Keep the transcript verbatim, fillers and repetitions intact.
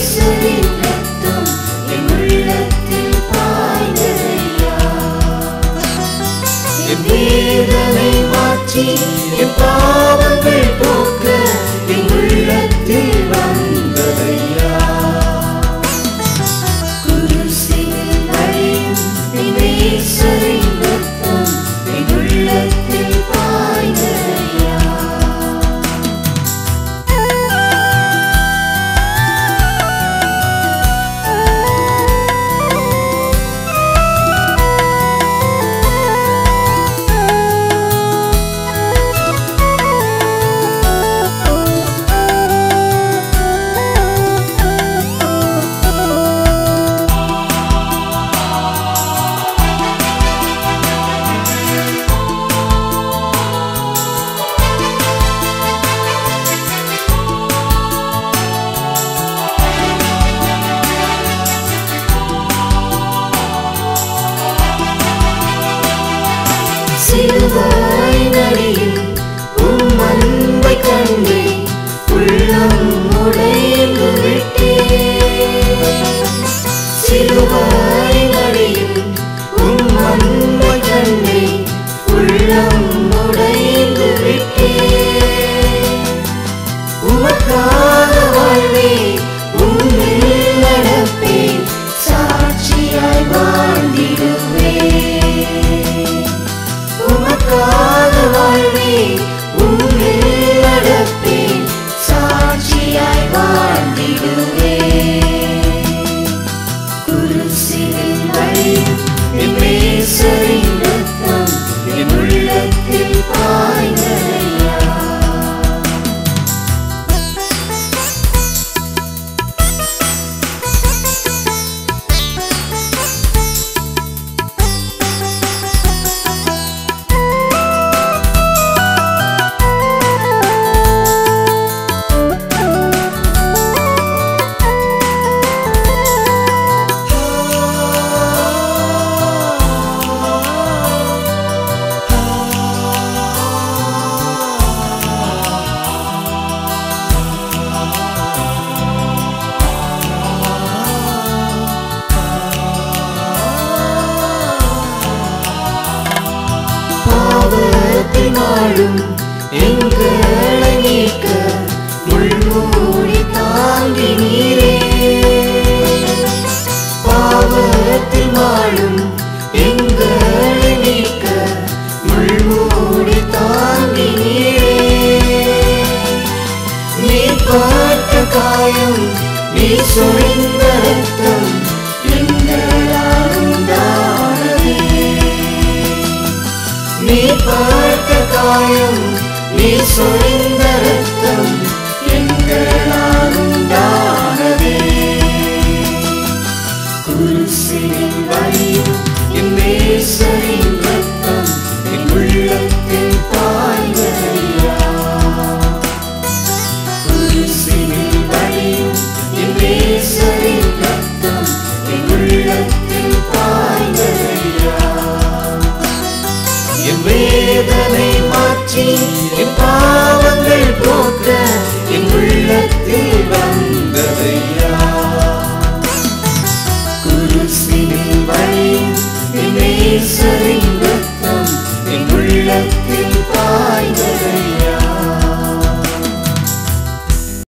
நேசரின் ரத்தம் என் உள்ளத்தில் பாய்ந்ததையா. என் வேதனை மாற்றி என் பாவங்கள் போக்க என் உள்ளத்தில் வந்ததையா. குருசில் வழியும் என் நேசரின் ரத்தம் என் உள்ளத்தில் பாய்ந்ததையா. சிலுவையின் அடியில் உம் அன்பை கண்டேன், உள்ளம் உடைந்து விட்டேன். சிலுவையின் அடியில் உம் அன்பை கண்டேன், உள்ளம் உடைந்து விட்டேன். உமக்காக வாழ்வேன், உம்மில் நடப்பேன், சாட்சியாய் வாழ்ந்திடுவேன். உமக்காக வாழ்வேன், உம்மில் நடப்பேன், சாட்சியாய் வாழ்ந்திடுவேன். குருசில் வழியும் என் நேசரின் ரத்தம் என் உள்ளத்தில் பாய்ந்ததையா. பாவத்தினாலும் எங்களை நீக்க முள்மூடி தாங்கினீரே. பாவத்தினாலும் எங்களை நீக்க முள்மூடி தாங்கினீரே. நீ பட்ட காயம், நீ சொரிந்த ரத்தம் எங்களால் உண்டானதே. நீ பட்ட காயம், நீ சொரிந்த